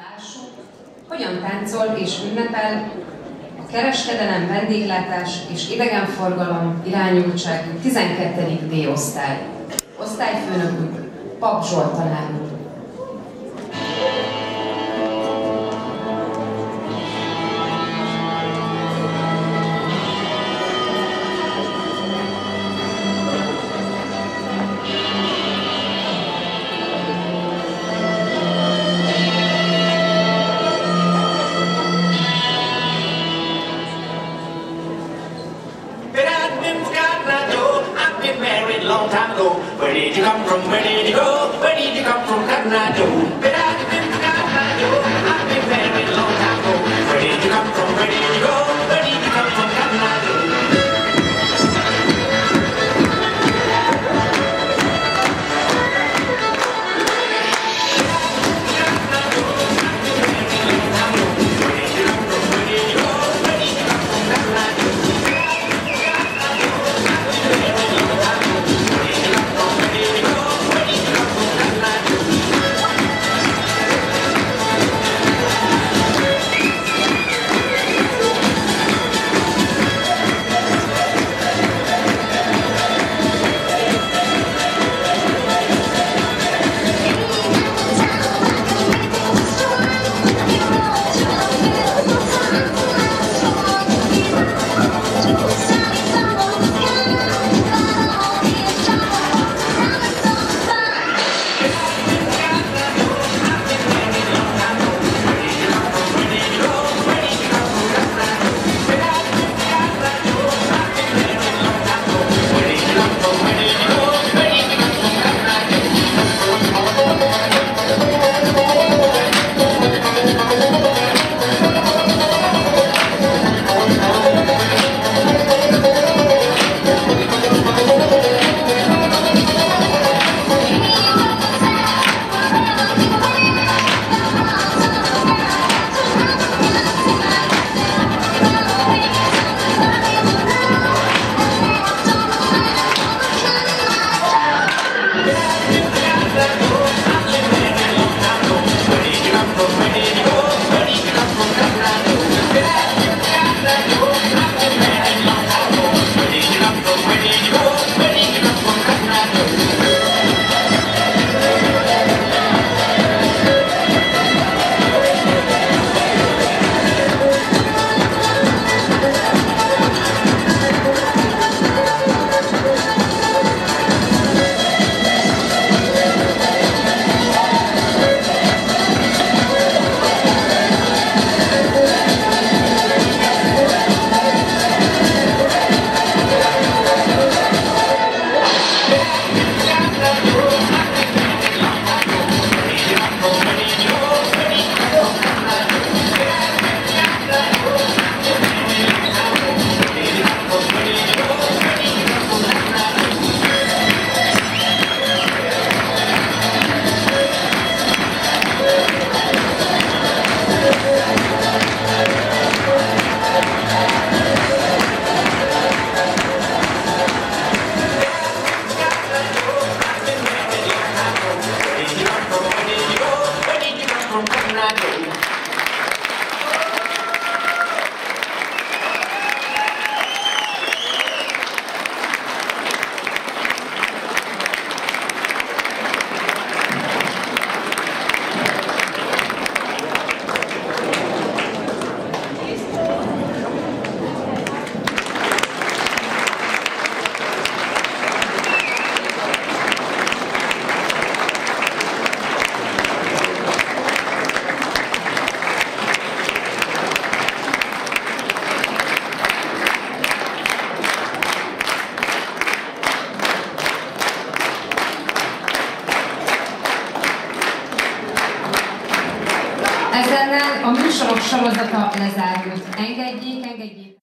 Lássuk, hogyan táncol és ünnepel a kereskedelem, vendéglátás és idegenforgalom irányultságú 12. D-osztály. Osztályfőnökünk Pap Zsolt tanár úr. Long time ago, where did you come from? Where did you go? Where did you come from? Canada. But I've been to Canada. I've been married a long time ago. Where did you come from? Where did you go? Where did you come from? Canada. Ezennel a műsorok sorozata lezárult. Engedjék!